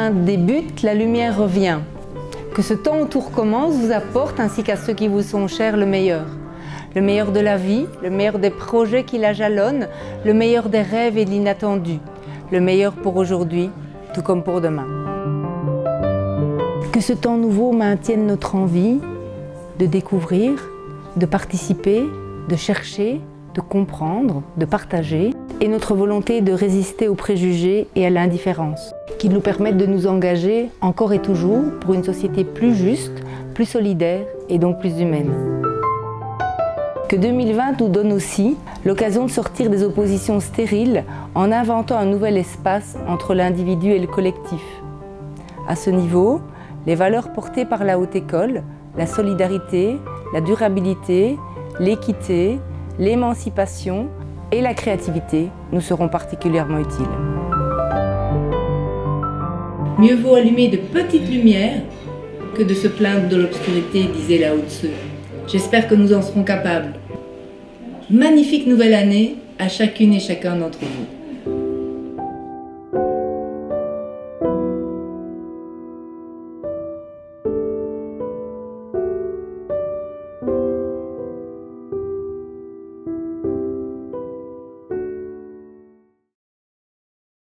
2020 débute, la lumière revient. Que ce temps où tout recommence vous apporte, ainsi qu'à ceux qui vous sont chers, le meilleur. Le meilleur de la vie, le meilleur des projets qui la jalonnent, le meilleur des rêves et de l'inattendu. Le meilleur pour aujourd'hui, tout comme pour demain. Que ce temps nouveau maintienne notre envie de découvrir, de participer, de chercher, de comprendre, de partager, et notre volonté de résister aux préjugés et à l'indifférence, qui nous permettent de nous engager encore et toujours pour une société plus juste, plus solidaire et donc plus humaine. Que 2020 nous donne aussi l'occasion de sortir des oppositions stériles en inventant un nouvel espace entre l'individu et le collectif. À ce niveau, les valeurs portées par la Haute École, la solidarité, la durabilité, l'équité, l'émancipation et la créativité nous seront particulièrement utiles. Mieux vaut allumer de petites lumières que de se plaindre de l'obscurité, disait Lao Tzu. J'espère que nous en serons capables. Magnifique nouvelle année à chacune et chacun d'entre vous.